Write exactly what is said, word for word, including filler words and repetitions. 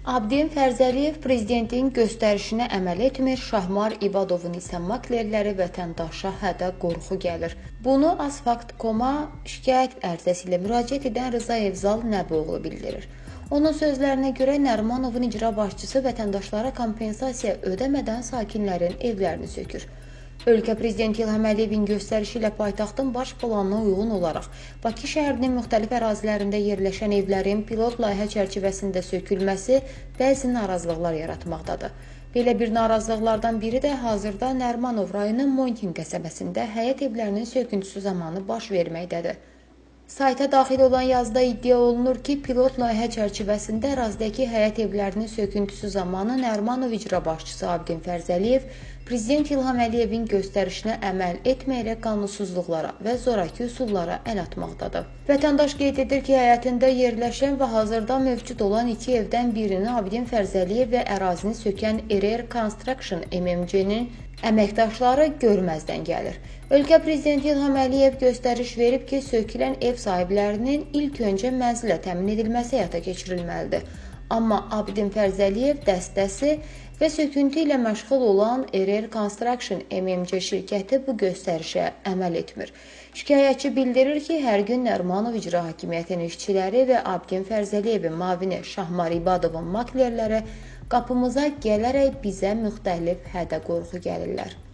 Abidin Fərzəliyev prezidentin göstərişinə əməl etmir, Şahmar İbadovun isə maklerləri vətəndaşa hədə qorxu gəlir. Bunu Asfakt nöqtə com-a şikayət ərizəsi ilə müraciət edən Rıza Evzal Nəbioğlu bildirir. Onun sözlərinə görə Nərimanovun icra başçısı vətəndaşlara kompensasiya ödəmədən sakinlərin evlərini sökür. Ölkə prezidenti İlham Əliyevin göstərişi ilə paytaxtın baş planına uyğun olaraq Bakı şəhərinin müxtəlif ərazilərində yerləşən evlərin pilot layihə çərçivəsində sökülməsi bəzi narazılıqlar yaratmaqdadır. Belə bir narazılıqlardan biri də hazırda Nərimanov rayonu Monkin qəsəbəsində həyət evlərinin söküntüsü zamanı baş verməkdədir. Sayta daxil olan yazıda iddia olunur ki, pilot layihə çərçivəsində ərazidəki həyət evlərinin söküntüsü zamanı Nərimanov icra başçısı Abidin Fərzəliyev Prezident İlham Əliyevin göstərişinə əməl etməyərək qanunsuzluqlara və zoraki üsullara əl atmaqdadır. Vətəndaş qeyd edir ki, həyətində yerləşən və hazırda mövcud olan iki evdən birini Abidin Fərzəliyev və ərazini sökən Erer Construction M M C-nin əməkdaşları görməzdən gəlir. Ölkə prezidenti İlham Əliyev göstəriş verib ki, sökülən ev sahiblərinin ilk öncə mənzilə təmin edilməsi həyata keçirilməlidir. Amma Abidin Fərzəliyev dəstəsi və söküntü ilə məşğul olan Erer Construction M M C şirkəti bu göstərişə əməl etmir. Şikayətçi bildirir ki, hər gün Nərimanov icra hakimiyyətinin işçiləri və Abidin Fərzəliyevin mavini Şahmar İbadovun maklerləri qapımıza gələrək bizə müxtəlif hədə qorxu gəlirlər.